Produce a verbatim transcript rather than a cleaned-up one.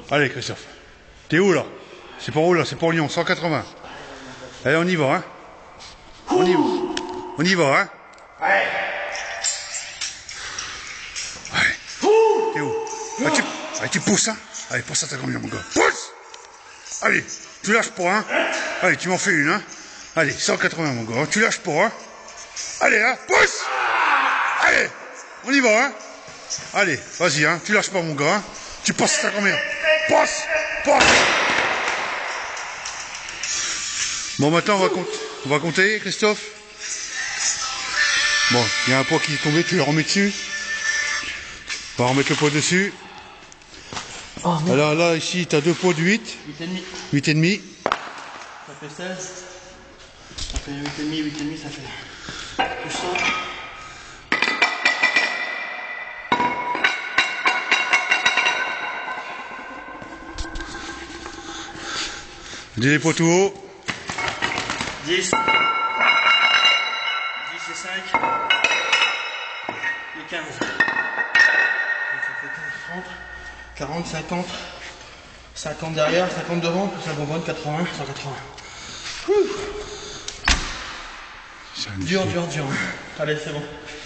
Allez, Christophe. T'es où, là? C'est pour où, là? C'est pour Lyon, cent quatre-vingts. Allez, on y va, hein? On y va. On y va, hein? Ouais. Ouais. T'es où? Ah, tu... Allez, tu pousses, hein? Allez, pousse à ta grand-mère, mon gars. Pousse! Allez, tu lâches pas, hein? Allez, tu m'en fais une, hein? Allez, cent quatre-vingts, mon gars. Tu lâches pas, hein? Allez, hein? Pousse! Allez! On y va, hein? Allez, vas-y, hein? Tu lâches pas, mon gars, hein? Tu passes à ta grand-mère. Passe! Passe! Bon, maintenant, on va compter, on va compter, Christophe. Bon, il y a un poids qui est tombé, tu le remets dessus. On va remettre le poids dessus. Oh, alors là, ici, tu as deux poids de huit. huit virgule cinq. huit virgule cinq. Ça fait seize. Ça fait huit virgule cinq, huit virgule cinq, ça fait plus ça. Des poids tout haut. dix. dix et cinq. Et quinze. Donc ça fait quinze, trente, quarante, cinquante. cinquante derrière, cinquante devant, plus la bonbonne, quatre-vingts, cent quatre-vingts. Ouh. Dur, dur, dur. Allez, c'est bon.